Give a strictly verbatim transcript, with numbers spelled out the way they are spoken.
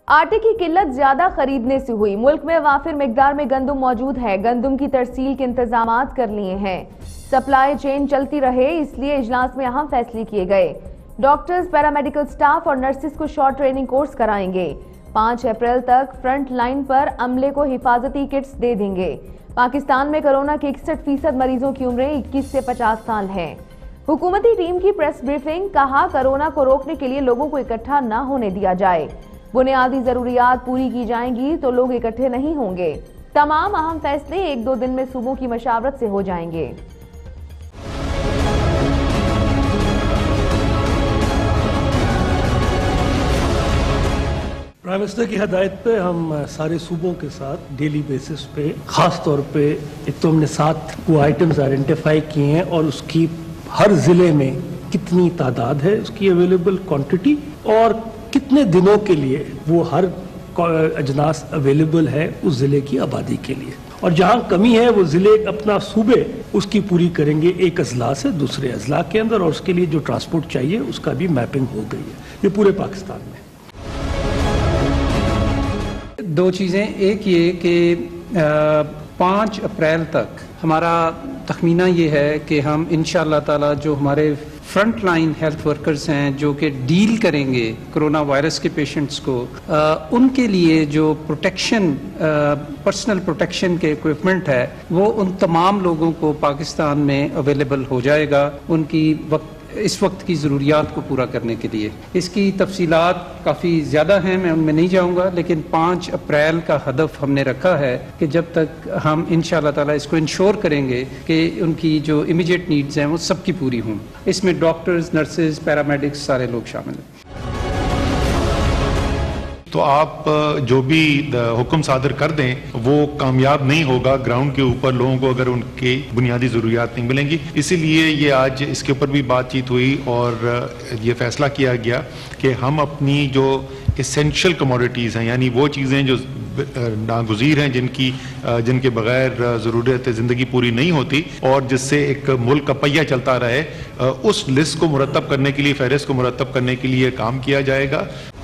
आटे की किल्लत ज्यादा खरीदने से हुई। मुल्क में वाफिर मिकदार में गंदम मौजूद है। गंदम की तरसील के इंतजाम कर लिए हैं। सप्लाई चेन चलती रहे, इसलिए इजलास में अहम फैसले किए गए। डॉक्टर्स, पैरामेडिकल स्टाफ और नर्सिस को शॉर्ट ट्रेनिंग कोर्स कराएंगे। पाँच अप्रैल तक फ्रंट लाइन पर अमले को हिफाजती किट्स दे देंगे। पाकिस्तान में कोरोना के इकसठ फीसद मरीजों की उम्रें इक्कीस से पचास साल है। हुकूमती टीम की प्रेस ब्रीफिंग, कहा कोरोना को रोकने के लिए लोगों को इकट्ठा न होने दिया जाए। बुनियादी जरूरियात पूरी की जाएंगी तो लोग इकट्ठे नहीं होंगे। तमाम अहम फैसले एक दो दिन में सूबों की मशावरत से हो जाएंगे। प्राइम मिनिस्टर की हदायत पे हम सारे सूबों के साथ डेली बेसिस पे, खास तौर पे एक तो हमने सात वो आइटम्स आइडेंटिफाई किए हैं और उसकी हर जिले में कितनी तादाद है, उसकी अवेलेबल क्वांटिटी और कितने दिनों के लिए वो हर अजनास अवेलेबल है उस जिले की आबादी के लिए, और जहां कमी है वो जिले अपना सूबे उसकी पूरी करेंगे एक अजला से दूसरे अजला के अंदर, और उसके लिए जो ट्रांसपोर्ट चाहिए उसका भी मैपिंग हो गई है ये पूरे पाकिस्तान में। दो चीज़ें, एक ये कि पाँच अप्रैल तक हमारा तखमीना ये है कि हम इंशाअल्लाह ताला जो हमारे फ्रंट लाइन हेल्थ वर्कर्स हैं जो कि डील करेंगे कोरोना वायरस के पेशेंट्स को, आ, उनके लिए जो प्रोटेक्शन पर्सनल प्रोटेक्शन के इक्विपमेंट है वो उन तमाम लोगों को पाकिस्तान में अवेलेबल हो जाएगा उनकी वक्त इस वक्त की ज़रूरियात को पूरा करने के लिए। इसकी तफसीलात काफ़ी ज़्यादा हैं, मैं उनमें नहीं जाऊंगा, लेकिन पाँच अप्रैल का हदफ हमने रखा है कि जब तक हम इंशाअल्लाह ताला इसको इंश्योर करेंगे कि उनकी जो इमीडिएट नीड्स हैं वो सबकी पूरी हों। इसमें डॉक्टर्स, नर्सेज, पैरामेडिक्स सारे लोग शामिल हैं। तो आप जो भी हुक्म सादर कर दें वो कामयाब नहीं होगा ग्राउंड के ऊपर लोगों को अगर उनकी बुनियादी ज़रूरियात नहीं मिलेंगी। इसीलिए ये आज इसके ऊपर भी बातचीत हुई और ये फैसला किया गया कि हम अपनी जो एसेंशियल कमोडिटीज़ हैं, यानी वो चीज़ें जो नागुज़ीर हैं, जिनकी जिनके बगैर ज़रूरत ज़िंदगी पूरी नहीं होती और जिससे एक मुल्क का पहिया चलता रहे, उस लिस्ट को मुरतब करने के लिए, फहरिस्त को मुरतब करने के लिए काम किया जाएगा।